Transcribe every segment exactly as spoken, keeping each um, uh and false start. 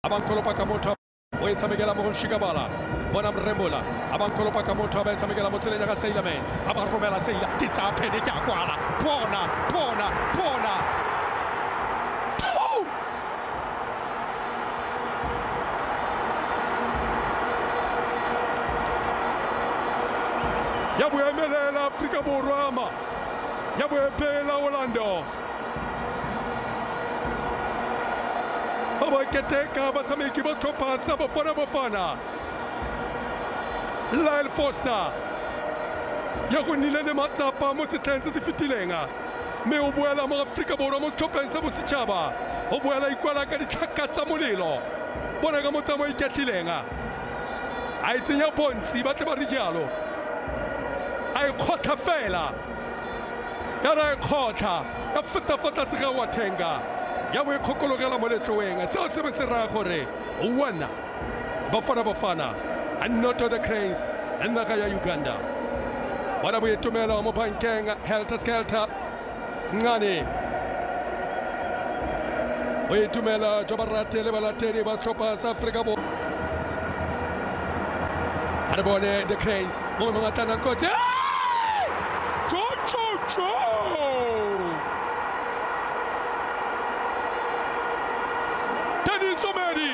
Abankolo Pakamoto wenza Miguel Amor Shigabala bona Mrembola Abankolo Pakamoto benza Miguel Amor tsela ga Sailor Man abaromela Sailor ditsa phene ke akwala bona bona bona ya boemelela Afrika Borwa ma ya boepela Orlando Keteka batsameki ba stoppa sa bofana bofana Lyle Foster ya go nile le matsapa mo setlheng se se fetilenga me o boela mo Afrika Borwa mo stoppeng sa bositšhaba o boela ikwala ka ditlhaka tsa molelo bona ka motsamo iketlhilenga a itsenya bontsi ba tle ba re jalo a ikgotha fela ya ra ikgotha ya feta feta tsega wa thenga ya bo ikhokologela mo letloweng seo se be se raya gore wana bafana bafana and not the Cranes and naga ya Uganda bona bo itumela mo bankeng Helter Skelter ngane bo itumela jo ba ratele balatedi ba tlhopha sa Afrika Borwa a bone the Cranes mo mo ngatana kotsi cho cho cho Somebody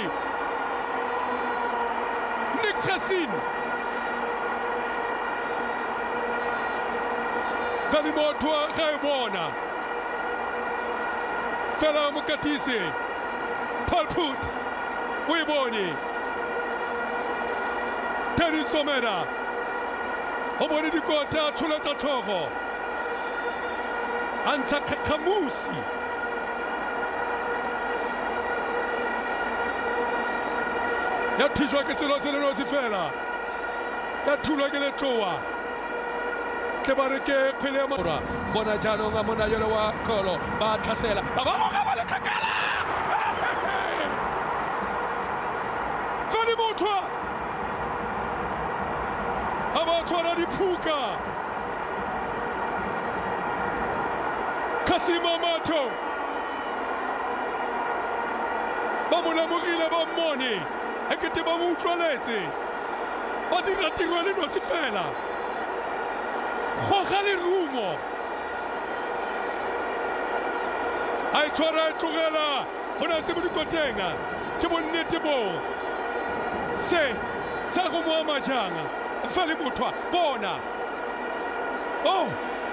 Nick Racine Dalimoto Raibona Fela Mukatisi Paul Put Weboni Teddy Someda Oboni Dikota Tuleta Togo Anta Kakamusi ya phishwa ke selo se leno se fela ya thulwa ke letloa ke ba re ke kgwele ya morwa bona jaanong a mona yole wa kolo ba tlhasela ba bangwe ga ba le kgakala Dalimoto a ba tshwara diphuka Kasimo Mato ba mo lemogile ba mmone ekete ba mo utlwaletse ba dira tiro le no se fela go ga le rumo a itshwara tlogela bona se mo dikotenga ke bonnete bo se sa go mo majanga fa le motho bona oh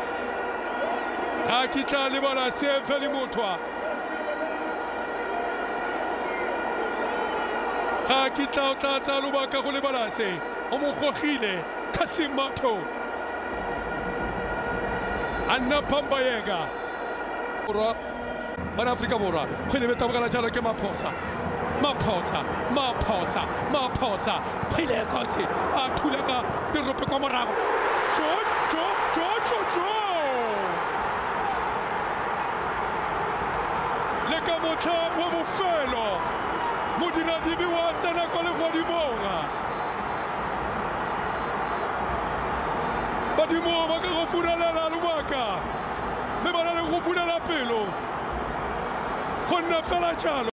ha kitla le bona se fa le motho ga kitla o tla tsa lobaka go lebala se o mo gogile Kasimato anna pambayega borwa ba Afrika Borwa khwele beta bogala jalo ke maphosa maphosa maphosa maphosa khwele kotsi a thula ka dirope kwa morago jo jo jo jo jo le ka motla wa bofelo modira dibi wa tsena kwa le godimong badimo ba ka go furelela lobaka mme ba na le go bulela pelo go nna fela jalo